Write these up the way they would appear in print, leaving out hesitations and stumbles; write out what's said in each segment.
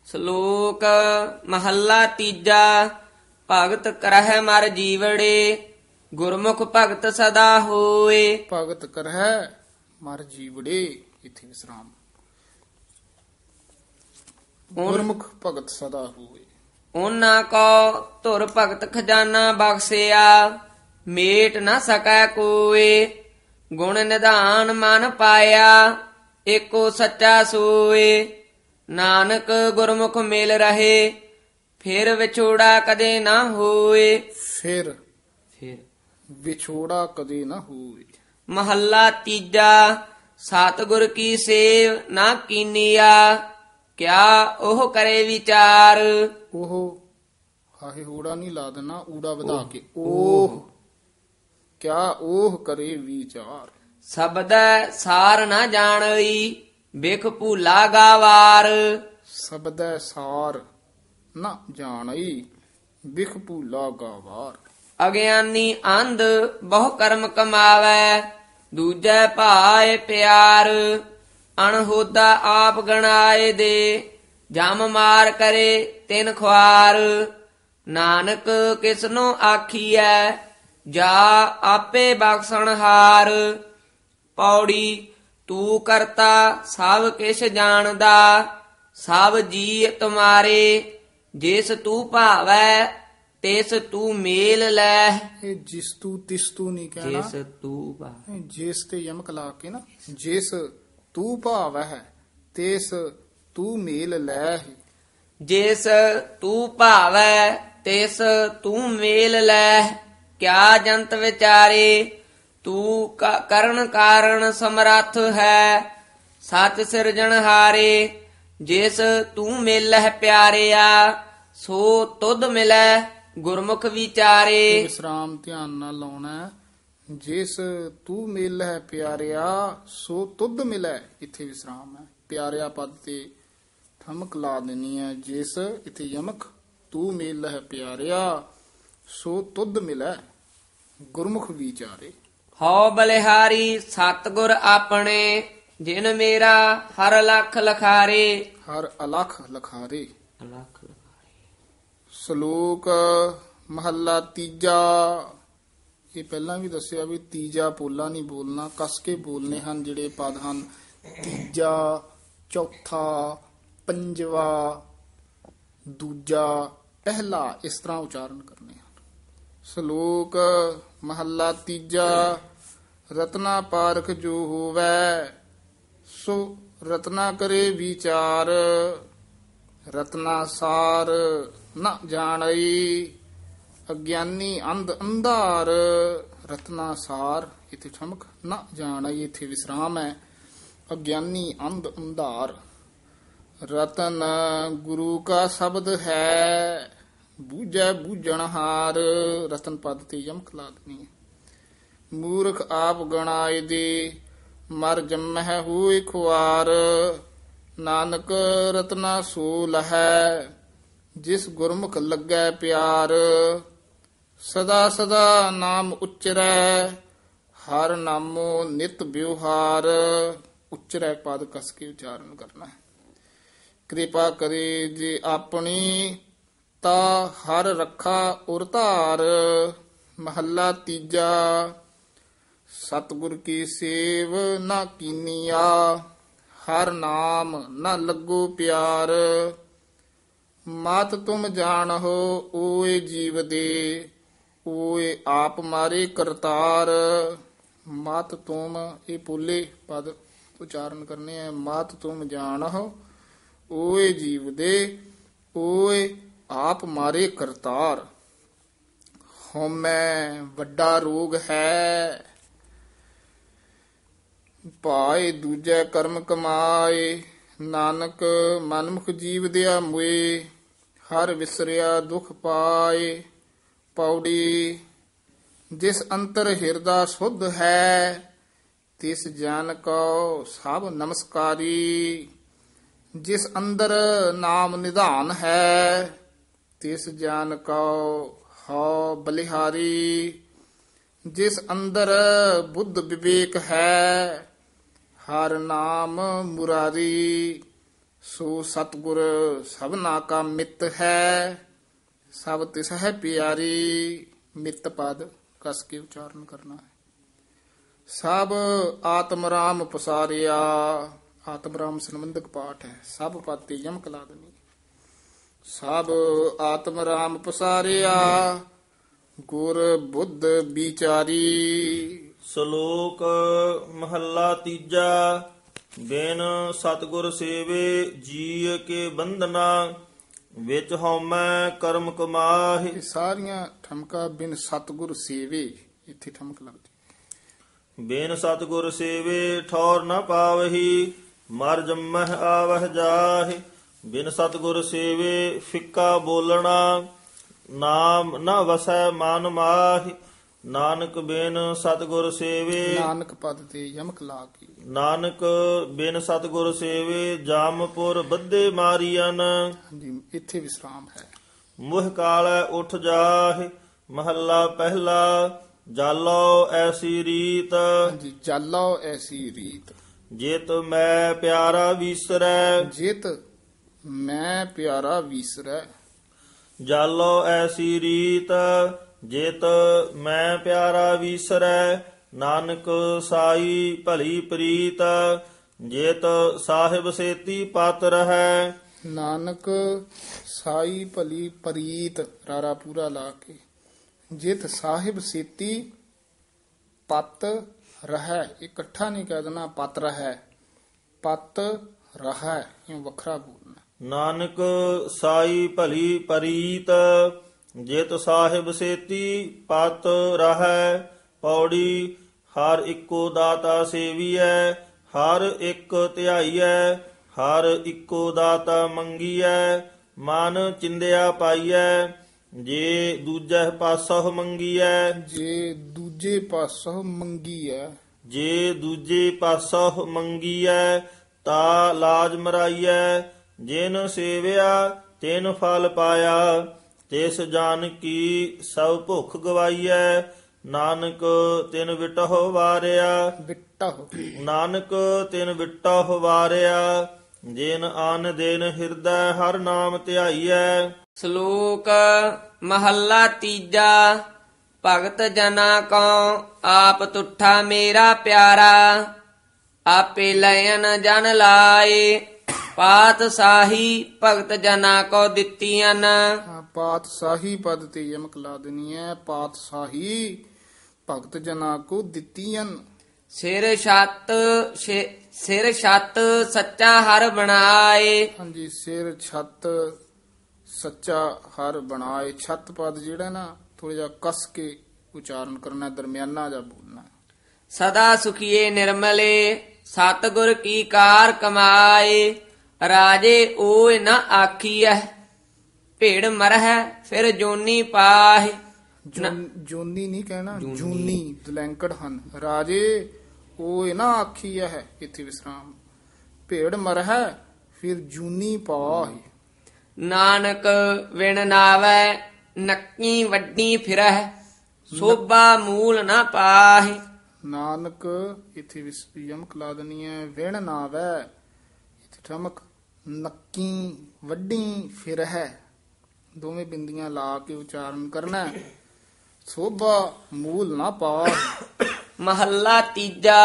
ਸ਼ਲੋਕ ਮਹੱਲਾ ਤੀਜਾ। ਭਗਤ ਕਰਹਿ ਮਰ ਜੀਵੜੇ, ਗੁਰਮੁਖ ਭਗਤ ਸਦਾ ਹੋਏ। ਭਗਤ ਕਰਹਿ ਮਰ ਜੀਵੜੇ, ਇਥੇ ਵਿਸਰਾਮ। ਗੁਰਮੁਖ ਭਗਤ ਸਦਾ ਹੋਏ। ਉਹਨਾਂ ਕੋ ਧੁਰ ਭਗਤ ਖਜ਼ਾਨਾ ਬਖਸਿਆ, ਮੇਟ ਨਾ ਸਕੈ ਕੋਏ। ਗੁਣ ਨਿਧਾਨ ਮਨ ਪਾਇਆ, ਏਕੋ ਸੱਚਾ ਸੋਏ। ਨਾਨਕ ਗੁਰਮੁਖ ਮਿਲ ਰਹੇ, ਫਿਰ ਵਿਛੋੜਾ ਕਦੇ ਨਾ ਹੋਏ। ਫਿਰ ਵਿਛੋੜਾ ਕਦੇ ਨਾ ਹੋਏ। ਮਹੱਲਾ ਤੀਜਾ। ਸਤਿਗੁਰ ਕੀ ਸੇਵ ਨਾ ਕੀਨੀਆ, ਕਿਆ ਉਹ ਕਰੇ ਵਿਚਾਰ। ਉਹ ਹਾਹੇ ਹੋੜਾ ਨਹੀਂ ਲਾ ਦੇਣਾ, ਊੜਾ ਵਧਾ ਕੇ ਉਹ ਕਿਆ ਉਹ ਕਰੇ ਵਿਚਾਰ। ਸਬਦੈ ਸਾਰ ਨਾ ਜਾਣਈ, ਬਿਖ ਭੂਲਾ ਗਾਵਾਰ। ਸਬਦੈ ਸਾਰ ਨਾ ਜਾਣਈ, ਬਿਖ ਭੂਲਾ ਗਾਵਾਰ। ਅਗਿਆਨੀ ਅੰਧ ਬਹੁ ਕਰਮ ਕਮਾਵੈ, ਦੂਜੈ ਭਾਏ ਪਿਆਰ। ਅਣਹੋਦਾ ਆਪ ਗਣਾਏ ਦੇ, ਜਮ ਮਾਰ ਕਰੇ ਤਿਨ ਖੁਆਰ। ਨਾਨਕ ਕਿਸਨੋ ਆਖੀਐ, ਜਾ ਆਪੇ ਬਖਸ਼ਣਹਾਰ। ਪੌੜੀ ਤੂੰ ਕਰਤਾ ਸਭ ਕਿਛ ਜਾਣਦਾ, ਸਭ ਜੀ ਤੁਮਾਰੇ। ਜਿਸ ਤੂੰ ਭਾਵੈ ਤਿਸ ਤੂੰ ਮੇਲ ਲੈ। ਇਹ ਜਿਸ ਤੂੰ ਤਿਸ ਤੂੰ ਨਹੀਂ ਕਹਿਣਾ, ਜਿਸ ਤੂੰ ਭਾਵੈ। ਜਿਸ ਤੇ ਯਮਕ ਲਾ ਕੇ ਨਾ, ਜਿਸ ਤੂੰ ਭਾਵੈ ਤਿਸ ਤੂੰ ਮੇਲ ਲੈ। ਜਿਸ ਤੂੰ ਭਾਵੈ ਤਿਸ ਤੂੰ ਮੇਲ ਲੈ। ਕਿਆ ਜੰਤ ਵਿਚਾਰੇ, ਤੂੰ ਕਰਨ ਕਾਰਨ ਸਮਰੱਥ ਹੈ। ਸੱਚ ਸਿਰਜਣਹਾਰੇ, ਜਿਸ ਤੂੰ ਮਿਲਹਿ ਪਿਆਰਿਆ। ਸੋ ਤੁਧ ਮਿਲੈ ਗੁਰਮੁਖ ਵਿਚਾਰੇ। ਵਿਸਰਾਮ ਧਿਆਨ ਨਾਲ ਲਾਉਣਾ ਹੈ। ਜਿਸ ਤੂੰ ਮਿਲ ਹੈ ਪਿਆਰਿਆ, ਸੋ ਤੁਧ ਮਿਲੈ। ਇੱਥੇ ਵਿਸਰਾਮ ਹੈ। ਪਿਆਰਿਆ ਪਦ ਤੇ ਠਮਕ ਲਾ ਦੇਣੀ ਹੈ। ਜਿਸ ਇੱਥੇ ਯਮਕ, ਤੂੰ ਮਿਲ ਹੈ ਪਿਆਰਿਆ, ਸੋ ਤੁਧ ਮਿਲੈ ਗੁਰਮੁਖ ਵਿਚਾਰੇ। ਹਉ ਬਲਿਹਾਰੀ ਸਤਿਗੁਰ ਆਪਣੇ, ਜਿਨ ਮੇਰਾ ਹਰ ਲਖ ਲਖਾਰੇ। ਹਰ ਅਲਖ ਲਖਾਰੇ। ਲਖ ਸ਼ਲੋਕ ਮਹੱਲਾ ਤੀਜਾ। ਇਹ ਪਹਿਲਾਂ ਵੀ ਦੱਸਿਆ ਵੀ ਤੀਜਾ ਪੋਲਾ ਨਹੀਂ ਬੋਲਣਾ, ਕੱਸ ਕੇ ਬੋਲਨੇ ਹਨ ਜਿਹੜੇ ਪਦ ਹਨ। ਤੀਜਾ, ਚੌਥਾ, ਪੰਜਵਾ, ਦੂਜਾ, ਪਹਿਲਾ, ਇਸ ਤਰ੍ਹਾਂ ਉਚਾਰਨ ਕਰਨੇ ਹਨ। ਸ਼ਲੋਕ ਮਹੱਲਾ ਤੀਜਾ। ਰਤਨਾ ਪਾਰਖ ਜੋ ਹੋਵੈ, ਸੋ ਰਤਨਾ ਕਰੇ ਵਿਚਾਰ। ਰਤਨਾ ਸਾਰ ਨਾ ਜਾਣਈ, ਅਗਿਆਨੀ ਅੰਧ ਅੰਧਾਰ। ਰਤਨਾ ਸਾਰ ਇਥੇ ਠਮਕ, ਨਾ ਜਾਣਈ ਇਥੇ ਵਿਸਰਾਮ ਹੈ। ਅਗਿਆਨੀ ਅੰਧ ਅੰਧਾਰ। ਰਤਨ ਗੁਰੂ ਕਾ ਸ਼ਬਦ ਹੈ, ਬੂਝੈ ਬੂਝਣਹਾਰ। ਰਤਨ ਪਦ ਤੇ ਯਮਕ ਲਾ ਦੇਣੀ ਹੈ। ਮੂਰਖ ਆਪ ਗਣਾਏ ਦੇ, ਮਰ ਜੰਮਹਿ ਹੋਇ ਖੁਆਰ। ਨਾਨਕ ਰਤਨਾ ਸੋ ਲਹੈ, ਜਿਸ ਗੁਰਮੁਖ ਲੱਗੈ ਪਿਆਰ। ਸਦਾ ਸਦਾ ਨਾਮ ਉਚਰੈ, ਹਰ ਨਾਮੋ ਨਿਤ ਵਿਵਹਾਰ। ਉਚਰੈ ਪਦ ਕਸ ਕੇ ਉਚਾਰਨ ਕਰਨਾ ਹੈ। ਕਿਰਪਾ ਕਰੇ ਜੇ ਆਪਣੀ, ਤਾ ਹਰ ਰੱਖਾ ਉਰ ਧਾਰ। ਮਹੱਲਾ ਤੀਜਾ। ਸਤਿਗੁਰ ਕੀ ਸੇਵ ਨਾ ਕੀਨੀਆ, ਹਰ ਨਾਮ ਨਾ ਲੱਗੋ ਪਿਆਰ। ਮਤ ਤੁਮ ਜਾਣਹੁ ਓਏ ਜੀਵ ਦੇ, ਓਏ ਆਪ ਮਾਰੇ ਕਰਤਾਰ। ਮਤ ਤੁਮ ਇਹ ਪੋਲੇ ਪਦ ਉਚਾਰਨ ਕਰਨੇ ਹੈ। ਮਤ ਤੁਮ ਜਾਣਹੁ ਓਏ ਜੀਵ ਦੇ, ਓਏ ਆਪ ਮਾਰੇ ਕਰਤਾਰ। ਹਉਮੈ ਵੱਡਾ ਰੋਗ ਹੈ, ਭਾਏ ਦੂਜੈ ਕਰਮ ਕਮਾਏ। ਨਾਨਕ ਮਨਮੁਖ ਜੀਵ ਦਿਆ ਮੁਏ, ਹਰ ਵਿਸਰਿਆ ਦੁਖ ਪਾਏ। ਪੌੜੀ ਜਿਸ ਅੰਤਰ ਹਿਰਦਾ ਸੁਧ ਹੈ, ਤਿਸ ਜਨ ਕੋ ਸਭ ਨਮਸਕਾਰੀ। ਜਿਸ ਅੰਦਰ ਨਾਮ ਨਿਧਾਨ ਹੈ, ਤਿਸ ਜਨ ਕੋ ਹਉ ਬਲਿਹਾਰੀ। ਜਿਸ ਅੰਦਰ ਬੁੱਧ ਵਿਵੇਕ ਹੈ, ਹਰ ਨਾਮ ਮੁਰਾਰੀ। ਸੋ ਸਤਿਗੁਰ ਸਭਨਾ ਕਾ ਮਿੱਤ ਹੈ, ਸਭ ਤਿਸ ਹੈ ਪਿਆਰੀ। ਮਿੱਤ ਪਦ ਕਸ ਕੇ ਉਚਾਰਨ ਕਰਨਾ ਹੈ। ਸਭ ਆਤਮ ਰਾਮ ਪਸਾਰਿਆ, ਆਤਮ ਰਾਮ ਸੰਬੰਧਕ ਪਾਠ ਹੈ। ਸਭ ਪਦ ਤੇ ਯਮਕ ਲਾ ਦੇਣੀ। ਸਭ ਆਤਮ ਰਾਮ ਪਸਾਰਿਆ, ਗੁਰ ਬੁੱਧ ਵਿਚਾਰੀ। ਸ਼ਲੋਕ ਮਹੱਲਾ ਤੀਜਾ। ਬਿਨ ਸਤਿਗੁਰ ਸੇਵੇ ਜੀ ਕੇ ਬੰਧਨਾ, ਵਿੱਚ ਹਉਮੈ ਕਰਮ ਕਮਾਹਿ। ਇਹ ਸਾਰੀਆਂ ਠਮਕਾ ਬਿਨ ਸਤਿਗੁਰ ਸੇਵੇ, ਇੱਥੇ ਠਮਕ ਲੱਗਦੀ। ਬਿਨ ਸਤਿਗੁਰ ਸੇਵੇ ਠੌਰ ਨ ਪਾਵਹੀ, ਮਰ ਜੰਮਹਿ ਆਵਹਿ ਜਾਹਿ। ਬਿਨ ਸਤਿਗੁਰ ਸੇਵੇ ਫਿੱਕਾ ਬੋਲਣਾ, ਨਾਮ ਨ ਵਸੈ ਮਨ ਮਾਹਿ। ਨਾਨਕ ਬਿਨ ਸਤਿਗੁਰ ਸੇਵੇ, ਨਾਨਕ ਪਦ ਤੇ ਯਮਕ ਲਾ ਕੇ। ਨਾਨਕ ਬਿਨ ਸਤਿਗੁਰ ਸੇਵੇ ਜਾਮਪੁਰ ਬੱਧੇ ਮਾਰੀਅਨ। ਹਾਂਜੀ, ਇੱਥੇ ਵਿਸਰਾਮ ਹੈ। ਮੁਹ ਕਾਲੈ ਉਠ ਜਾਹਿ। ਮਹੱਲਾ ਪਹਿਲਾ। ਜਾਲੋ ਐਸੀ ਰੀਤ, ਹਾਂਜੀ, ਜਾਲੋ ਐਸੀ ਰੀਤ। ਜਿਤ ਮੈਂ ਪਿਆਰਾ ਵੀਸਰੈ। ਜਿਤ ਮੈਂ ਪਿਆਰਾ ਵੀਸਰੈ। ਜਾਲੋ ਐਸੀ ਰੀਤ, ਜਿਤ ਮੈਂ ਪਿਆਰਾ ਵੀਸਰੈ। ਨਾਨਕ ਸਾਈ ਭਲੀ ਪ੍ਰੀਤ, ਜਿਤ ਸਾਹਿਬ ਸੇਤੀ ਪਤ ਰਹੈ। ਨਾਨਕ ਸਾਈ ਭਲੀ ਪ੍ਰੀਤ, ਰਾਰਾ ਪੂਰਾ ਲਾ ਕੇ। ਜਿਤ ਸਾਹਿਬ ਸੇਤੀ ਪਤ ਰਹੈ, ਇਕੱਠਾ ਨਹੀਂ ਕਹਿ ਦੇਣਾ ਪਤ ਰਹੈ, ਪਤ ਰਹੈ ਇਹ ਵੱਖਰਾ ਬੋਲਣਾ। ਨਾਨਕ ਸਾਈ ਭਲੀ ਪ੍ਰੀਤ, ਜਿਤ ਸਾਹਿਬ ਸੇਤੀ ਪਤ ਰਹੈ। ਪੌੜੀ। ਹਰ ਇੱਕੋ ਦਾਤਾ ਸੇਵੀਐ, ਹਰ ਇੱਕ ਧਿਆਈਐ। ਹਰ ਇੱਕੋ ਦਾਤਾ ਮੰਗੀਐ, ਮਨ ਚਿੰਦਿਆ ਪਾਈਐ। ਜੇ ਦੂਜੈ ਪਾਸਹੁ ਮੰਗੀਐ, ਜੇ ਦੂਜੇ ਪਾਸੋਂ ਮੰਗੀ ਹੈ। ਜੇ ਦੂਜੇ ਪਾਸਹੁ ਮੰਗੀਐ, ਤਾ ਲਾਜ ਮਰਾਈਐ। ਜਿਨ ਸੇਵਿਆ ਤਿਨ ਫਲ ਪਾਇਆ, ਤਿਸ ਜਾਨ ਕੀ ਸਭ ਭੁੱਖ ਗਵਾਈਐ। ਨਾਨਕ ਤਿਨ ਵਿਟਹੁ ਵਾਰਿਆ, ਬਿੱਟਹੁ। ਨਾਨਕ ਤਿਨ ਵਿਟਹੁ ਵਾਰਿਆ। ਜਿਨ ਆਨ ਦਿਨ ਹਿਰਦੈ ਹਰ ਨਾਮ ਧਿਆਈਐ। ਸ਼ਲੋਕ ਮਹੱਲਾ ਤੀਜਾ। ਭਗਤ ਜਨਾ ਕੋ ਆਪ ਤੁਠਾ ਮੇਰਾ ਪਿਆਰਾ, ਆਪੇ ਲੈਨ ਜਨ ਲਾਏ। ਪਾਤ ਸਾਹੀ ਭਗਤ ਜਨਾ ਕੋ ਦਿੱਤੀਆਂ। ਪਾਤਸ਼ਾਹੀ ਪਦ ਤੇ ਯਮਕ ਲਾ ਦੇਣੀ ਹੈ। ਪਾਤਸ਼ਾਹੀ ਭਗਤ ਜਨਾ ਕੋ ਦਿੱਤੀਆਂ। ਸਿਰ ਛੱਤ ਸੱਚਾ ਹਰ ਬਣਾਏ। ਹਾਂਜੀ, ਸਿਰ ਛੱਤ ਸੱਚਾ ਹਰ ਬਣਾਏ। ਛੱਤ ਪਦ ਜਿਹੜਾ ਨਾ ਥੋੜਾ ਜਿਹਾ ਕਸ ਕੇ ਉਚਾਰਨ ਕਰਨਾ, ਦਰਮਿਆਨਾ ਜਾ ਬੋਲਣਾ। ਸਦਾ ਸੁਖੀਏ ਨਿਰਮਲੇ, ਸਤਿਗੁਰ ਕੀ ਕਾਰ ਕਮਾਏ। ਰਾਜੇ ਓਏ ਨ ਆਖੀਐ, ਭੇੜ ਮਰਹਿ ਫਿਰ ਜੋਨੀ ਪਾਹਿ। ਜੋਨੀ ਨਹੀਂ ਕਹਿਣਾ, ਜੂਨੀ ਦਲੈਂਕੜ ਹਨ। ਰਾਜੇ ਉਹ ਨਾ ਆਖੀ ਹੈ, ਇੱਥੇ ਵਿਸਰਾਮ। ਭੇੜ ਮਰਹਿ ਫਿਰ ਜੂਨੀ ਪਾਹਿ। ਨਾਨਕ ਵਿਣ ਨਾਵੈ ਨੱਕੀ ਵੱਡੀ ਫਿਰਹਿ, ਸੋਭਾ ਮੂਲ ਨ ਪਾਹਿ। ਨਾਨਕ ਇੱਥੇ ਯਮਕ ਲਾ ਦੇਣੀ ਹੈ। ਵਿਣ ਨਾਵੈ, ਇੱਥੇ ਠਮਕ। ਨੱਕੀ ਵੱਡੀ ਫਿਰ ਹੈ, ਦੋਵੇਂ ਬਿੰਦੀਆਂ ਲਾ ਕੇ ਉਚਾਰਨ ਕਰਨਾ। ਸੋਭਾ ਮੂਲ ਨਾ ਪਾ। ਮਹੱਲਾ ਤੀਜਾ।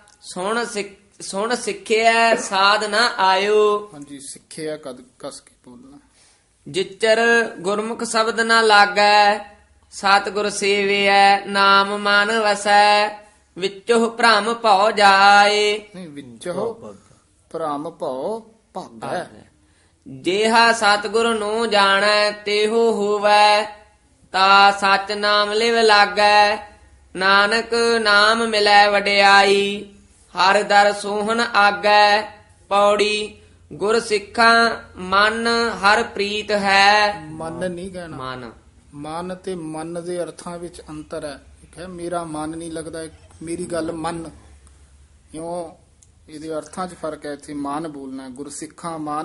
ਸੁਣ ਸਿੱਖਿਆ ਸਾਧ ਨਾ ਆਇਓ। ਹਾਂਜੀ, ਸਿੱਖਿਆ ਕਸ ਕੇ ਬੋਲਣਾ। ਜਿਚਰ ਗੁਰਮੁਖ ਸ਼ਬਦ ਨਾ ਲਾਗੈ, ਸਤਿਗੁਰ ਸੇਵਿਐ ਨਾਮ ਮਨ ਵਸੈ। ਵਿੱਚੋ ਭ੍ਰਮ ਭਉ ਜਾਏ। ਨਹੀਂ, ਵਿੱਚੋ ਭ੍ਰਮ ਭਉ ਭਾਗੈ। ਜੇਹਾ ਸਤਿਗੁਰ ਨੂੰ ਜਾਣੈ ਤੇਹੋ ਹੋਵੈ, ਤਾ ਸਚ ਨਾਮ ਲਿਵ ਲਾਗੈ। ਨਾਨਕ ਨਾਮ ਮਿਲੈ ਵਡਿਆਈ, ਹਰ ਦਰ ਸੋਹਣ ਆਗੈ। ਪੌੜੀ। ਗੁਰ ਸਿੱਖਾਂ ਮਨ ਹਰ ਪ੍ਰੀਤ ਹੈ। ਮਨ ਨਹੀਂ ਕਹਿਣਾ। ਮਨ ਤੇ ਮਨ ਦੇ ਅਰਥਾਂ ਵਿੱਚ ਅੰਤਰ ਹੈ। ਇੱਕ ਹੈ ਮੇਰਾ ਮਨ ਨਹੀਂ ਲੱਗਦਾ, ਮੇਰੀ ਗੱਲ ਮੰਨ। ਕਿਉਂ ਇਹਦੇ ਅਰਥਾਂ 'ਚ ਫਰਕ ਹੈ। ਇੱਥੇ ਮਨ ਬੋਲਣਾ। ਗੁਰ ਸਿੱਖਾਂ ਮਨ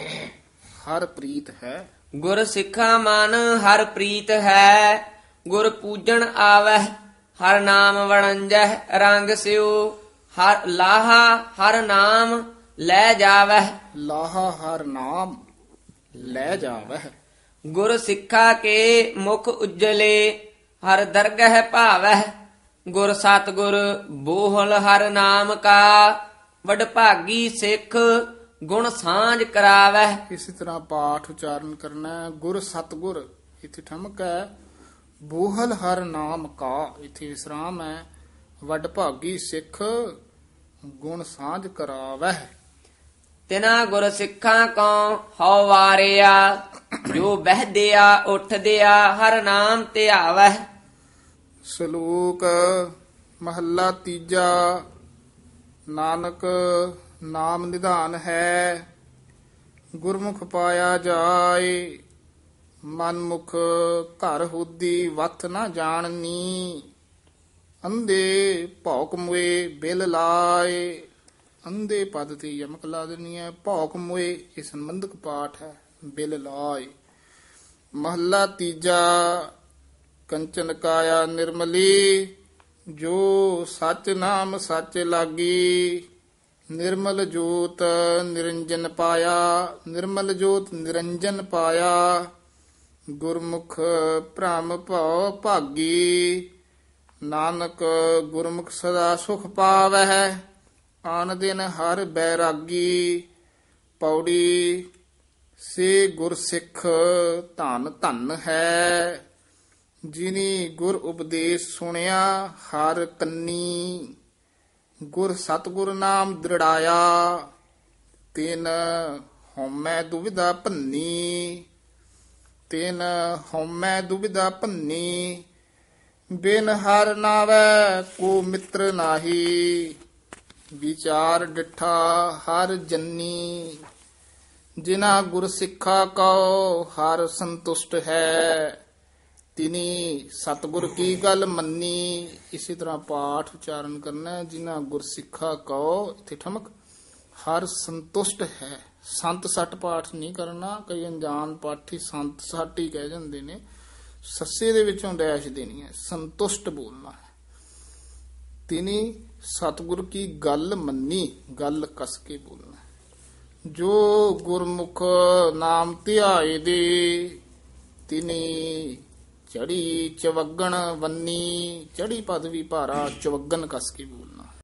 ਹਰ ਪ੍ਰੀਤ ਹੈ। ਗੁਰ ਸਿੱਖਾਂ ਮਨ ਹਰ ਪ੍ਰੀਤ ਹੈ। ਗੁਰ ਪੂਜਣ ਆਵਹਿ, ਹਰ ਨਾਮ ਵਣੰਜਹਿ ਰੰਗ ਸਿਓ। ਹਰ ਲਾਹਾ ਹਰ ਨਾਮ ਲੈ ਜਾਵਹਿ। ਲਾਹਾ ਹਰ ਨਾਮ ਲੈ ਜਾਵਹਿ। ਗੁਰ ਸਿੱਖਾ ਕੇ ਮੁਖ ਉਜਲੇ ਹਰ ਦਰਗਹਿ ਭਾਵਹਿ। ਗੁਰ ਸਤਿਗੁਰ ਬੋਹਲ ਹਰ ਨਾਮ ਕਾ ਵਡਭਾਗੀ ਸਿੱਖ ਗੁਣ ਸਾਂਝ ਕਰਾਵਹਿ। ਇਸੇ ਤਰ੍ਹਾਂ ਪਾਠ ਉਚਾਰਨ ਕਰਨਾ ਹੈ। ਗੁਰ ਸਤਗੁਰ ਇੱਥੇ ਠਮਕ ਹੈ। ਬੋਹਲ ਹਰ ਨਾਮ ਕਾ ਇੱਥੇ ਵਿਸਰਾਮ ਹੈ। ਵਡਭਾਗੀ ਸਿੱਖ ਗੁਣ ਸਾਂਝ ਕਰਾਵਹਿ। ਤਿਨਾ ਗੁਰ ਸਿੱਖਾਂ ਕਉ ਹਉ ਵਾਰਿਆ ਜੋ ਬਹਿਦਿਆ ਉੱਠਦਿਆ ਹਰ ਨਾਮ ਧਿਆਵਹਿ। ਸ਼ਲੋਕ ਮਹੱਲਾ ਤੀਜਾ। ਨਾਨਕ ਨਾਮ ਨਿਧਾਨ ਹੈ ਗੁਰਮੁਖ ਪਾਇਆ ਜਾਏ। ਮਨ ਮੁਖ ਘਰ ਹੁਦੀ ਵਤ ਨਾ ਜਾਣਨੀ। ਅੰਧੇ ਭੌਕ ਮੁਏ ਬਿਲ ਲਾਏ। ਅੰਧੇ ਪਦ ਤੇ ਯਮਕ ਲਾ ਦੇਣੀ ਹੈ। ਭੌਕ ਮੁਏ ਇਹ ਸੰਬੰਧਕ ਪਾਠ ਹੈ। ਬਿਲ ਲਾਏ। ਮਹੱਲਾ ਤੀਜਾ। ਕੰਚਨ ਕਾਇਆ ਨਿਰਮਲੀ ਜੋ ਸਚ ਨਾਮ ਸੱਚ ਲਾਗੀ। ਨਿਰਮਲ ਜੋਤ ਨਿਰੰਜਨ ਪਾਇਆ। ਨਿਰਮਲ ਜੋਤ ਨਿਰੰਜਨ ਪਾਇਆ। ਗੁਰਮੁਖ ਭ੍ਰਮ ਭਉ ਭਾਗੀ। ਨਾਨਕ ਗੁਰਮੁਖ ਸਦਾ ਸੁਖ ਪਾਵਹਿ। ਆਨ ਦਿਨ ਹਰ ਬੈਰਾਗੀ। ਪੌੜੀ ਸੇ ਗੁਰ ਸਿੱਖ ਧਨ ਧਨ ਹੈ। ਜਿਨੀ ਗੁਰ ਉਪਦੇਸ਼ ਸੁਣਿਆ ਹਰ ਕੰਨੀ। ਗੁਰ ਸਤਿਗੁਰ ਨਾਮ ਦ੍ਰਿੜਾਇਆ। ਤਿਨ ਹਉਮੈ ਦੁਵਿਧਾ ਭੰਨੀ। ਤਿਨ ਹਉਮੈ ਦੁਵਿਧਾ ਭੰਨੀ। ਬਿਨ ਹਰ ਨਾਵੈ ਕੋ ਮਿੱਤਰ ਨਾਹੀ। ਵਿਚਾਰ ਡਿਠਾ ਹਰ ਜੰਨੀ। ਜਿਨਾ ਗੁਰ ਸਿੱਖਾ ਕਉ ਹਰ ਸੰਤੁਸ਼ਟ ਹੈ। ਤਿਨੀ ਸਤਿਗੁਰ ਕੀ ਗੱਲ ਮੰਨੀ। ਇਸੇ ਤਰ੍ਹਾਂ ਪਾਠ ਉਚਾਰਨ ਕਰਨਾ ਹੈ। ਜਿਨਾ ਗੁਰ ਸਿੱਖਾ ਕਉ ਇੱਥੇ ਠਮਕ ਹਰ ਸੰਤੁਸ਼ਟ ਹੈ। ਸੰਤ ਸੱਟ ਪਾਠ ਨਹੀਂ ਕਰਨਾ। ਕਈ ਅਣਜਾਣ ਪਾਠੀ ਸੰਤ ਸੱਟ ਹੀ ਕਹਿ ਜਾਂਦੇ ਨੇ। ਸੱਸੇ ਦੇ ਵਿੱਚੋਂ ਡੈਸ਼ ਦੇਣੀ ਹੈ। ਸੰਤੁਸ਼ਟ ਬੋਲਣਾ ਹੈ। ਤਿਨੀ ਸਤਿਗੁਰ ਕੀ ਗੱਲ ਮੰਨੀ। ਗੱਲ ਕਸ ਕੇ ਬੋਲਣਾ। ਜੋ ਗੁਰਮੁਖ ਨਾਮ ਧਿਆਏ ਦੇ। ਤਿਨੀ ਚੜੀ ਚਵਗਣ ਵੰਨੀ। ਚੜੀ ਪਦ ਵੀ ਭਾਰਾ ਚਵਗਣ ਕਸ ਕੇ ਬੋਲਣਾ।